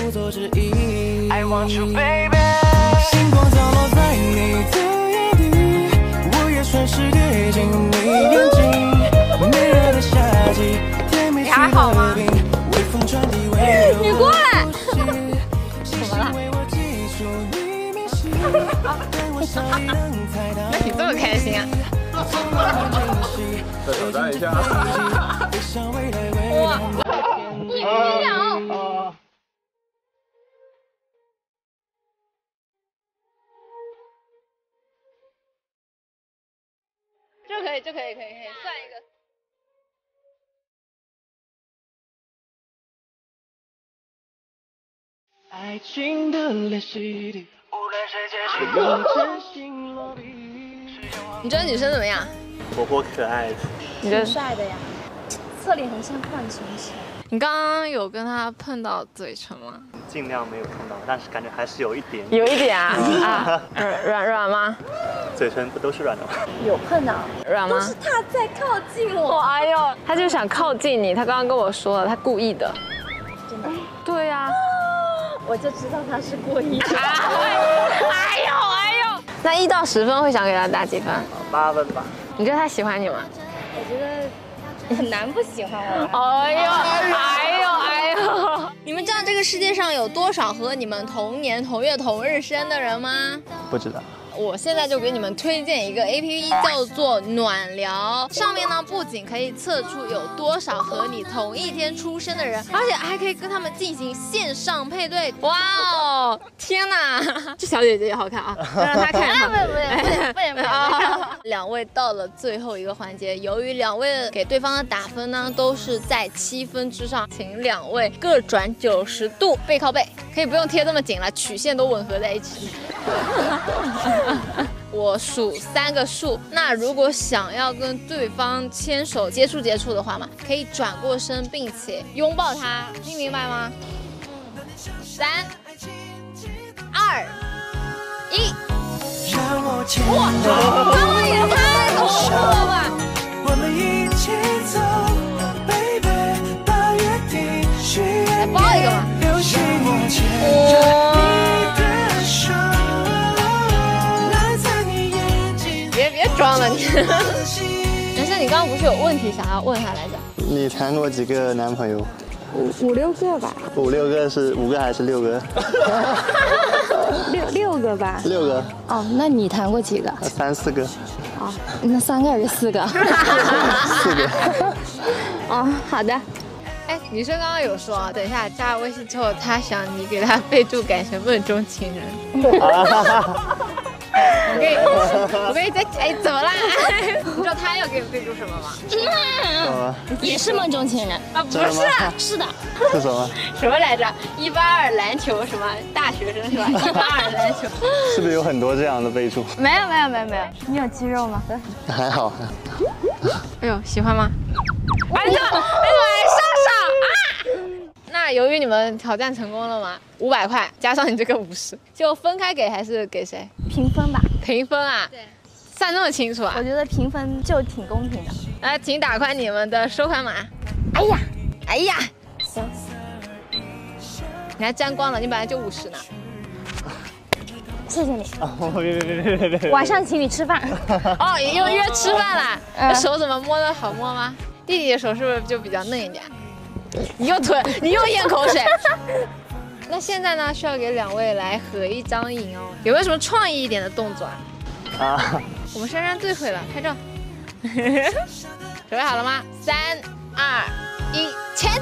I want you baby， 星光降落在你的眼底，我也顺势跌进你眼睛。闷热的夏季，甜蜜还好吗？微风传递温柔。 你过来。 怎么了？ 那你这么开心啊？ 再挑战一下。 哇！1分秒。这可以，算一个。 爱情的练习里，无论谁结局都真心落笔。 你觉得女生怎么样？ 活泼可爱。 你觉得帅的呀，侧脸很像浣熊型。 你刚刚有跟他碰到嘴唇吗？ 尽量没有碰到，但是感觉还是有一点。 有一点啊啊，软吗？ 嘴唇不都是软的吗？ 有碰到， 软吗？ 都是他在靠近我。 哎呦，他就想靠近你，他刚刚跟我说了，他故意的。 真的？ 对呀。 我就知道他是故意的。 哎呦！那1到10分会想给他打几分 ？8分吧。 你觉得他喜欢你吗？ 我觉得很难不喜欢我。 哎呦！你们知道这个世界上有多少和你们同年同月同日生的人吗？ 不知道。 我现在就给你们推荐一个 APP， 叫做暖聊。上面呢不仅可以测出有多少和你同一天出生的人，而且还可以跟他们进行线上配对。哇哦，天哪！这小姐姐也好看啊，让她看一看。不行。2位到了最后一个环节，由于2位给对方的打分呢都是在7分之上，请2位各转90度，背靠背，可以不用贴这么紧了，曲线都吻合在一起。我数3个数，那如果想要跟对方牵手接触的话嘛，可以转过身并且拥抱他，听明白吗？3、2、1。哇，刚刚也太恐怖了吧！ 我们一起走 ，baby， 把约定许愿包一个吧。别装了你！男生，你刚刚不是有问题想要问他来着？ 你谈过几个男朋友 5、6个吧。 5、6个是5个还是6个 ？6个吧。 6个。 哦，那你谈过几个 ？3、4个。 哦，那3个还是4个 ？4个。 哦，好的。 哎，女生刚刚有说啊，等一下加了微信之后，她想你给她备注改成梦中情人。我可以再哎，怎么啦？你知道他要给我备注什么吗？ 也是梦中情人啊？不是， 是的。 是什么？ 什么来着？182篮球什么？大学生是吧？182篮球。 是不是有很多这样的备注？ 没有。你有肌肉吗？ 还好。 哎呦，喜欢吗？哎，你怎么还上啊？那由于你们挑战成功了嘛，500块加上你这个50，就分开给还是给谁？ 平分吧。 平分啊？对。算这么清楚啊？ 我觉得平分就挺公平的。 来，请打开你们的收款码。哎呀， 行。 你还沾光了，你本来就50呢。 谢谢你。 别！ 晚上请你吃饭。 哦，又约吃饭了。这手怎么摸的好摸吗？弟弟的手是不是就比较嫩一点？你又吞，你又咽口水。那现在呢，需要给2位来合一张影哦。有没有什么创意一点的动作啊？我们珊珊最会了，拍照。准备好了吗？3、2、1，牵